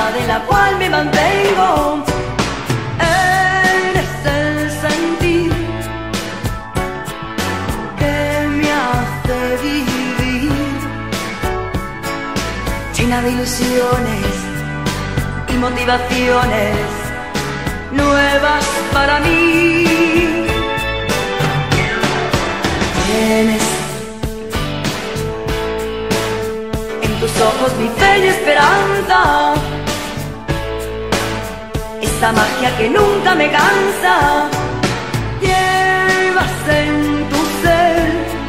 de la cual me mantengo. Eres el sentir que me hace vivir, llena de ilusiones y motivaciones nuevas para mí. Tienes en tus ojos mi fe y esperanza, esa magia que nunca me cansa. Llevas en tu ser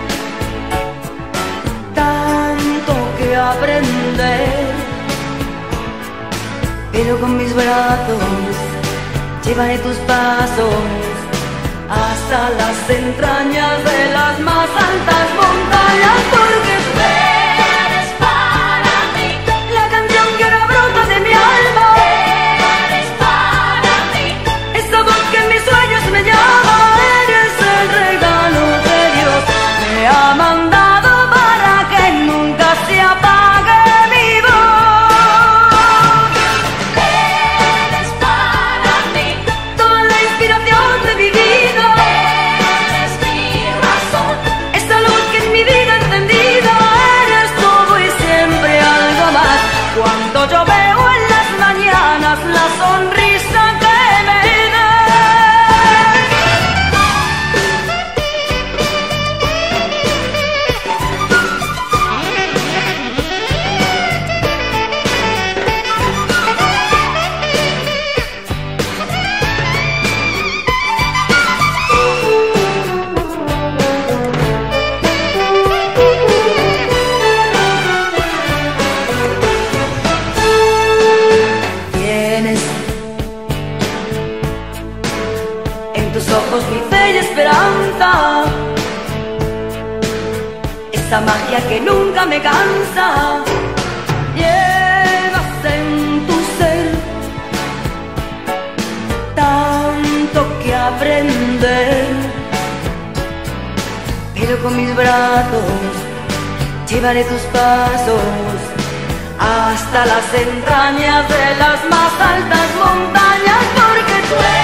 tanto que aprender, pero con mis brazos llevaré tus pasos hasta las entrañas de las más altas montañas, porque tú eres para mí la canción que ahora brota de mi alma. Eres para mí esa voz que en mis sueños me llama. Eres el regalo que Dios me ha mandado para que nunca se apague mi voz. Eres para mí toda la inspiración de mi vida. Eres mi razón, esta luz que en mi vida he encendido. Eres todo y siempre algo más. Cuando yo veo en las mañanas la sonrisa que me tus ojos mi fe y esperanza, esa magia que nunca me cansa. Llevas en tu ser tanto que aprender, pero con mis brazos llevaré tus pasos hasta las entrañas de las más altas montañas, porque tú eres